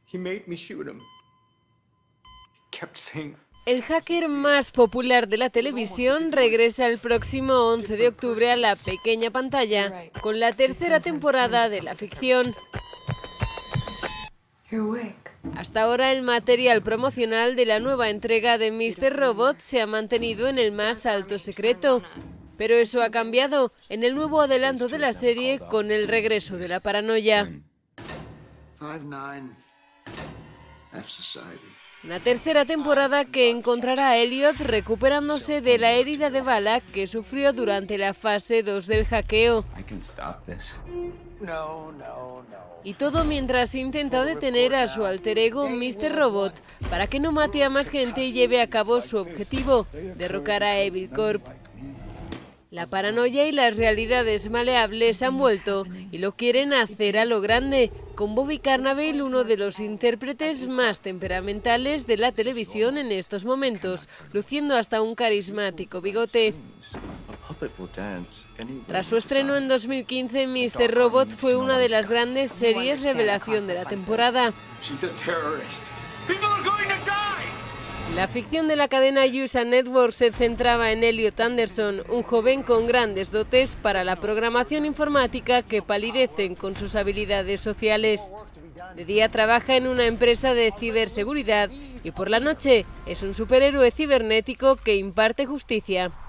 El hacker más popular de la televisión regresa el próximo 11 de octubre a la pequeña pantalla con la tercera temporada de la ficción. Hasta ahora el material promocional de la nueva entrega de Mr. Robot se ha mantenido en el más alto secreto. Pero eso ha cambiado en el nuevo adelanto de la serie con el regreso de la paranoia. Una tercera temporada que encontrará a Elliot recuperándose de la herida de bala que sufrió durante la fase 2 del hackeo. Y todo mientras intenta detener a su alter ego Mr. Robot para que no mate a más gente y lleve a cabo su objetivo, derrocar a Evil Corp. La paranoia y las realidades maleables han vuelto y lo quieren hacer a lo grande, con Bobby Cannavale, uno de los intérpretes más temperamentales de la televisión en estos momentos, luciendo hasta un carismático bigote. Tras su estreno en 2015, Mr. Robot fue una de las grandes series revelación de la temporada. La ficción de la cadena USA Network se centraba en Elliot Anderson, un joven con grandes dotes para la programación informática que palidecen con sus habilidades sociales. De día trabaja en una empresa de ciberseguridad y por la noche es un superhéroe cibernético que imparte justicia.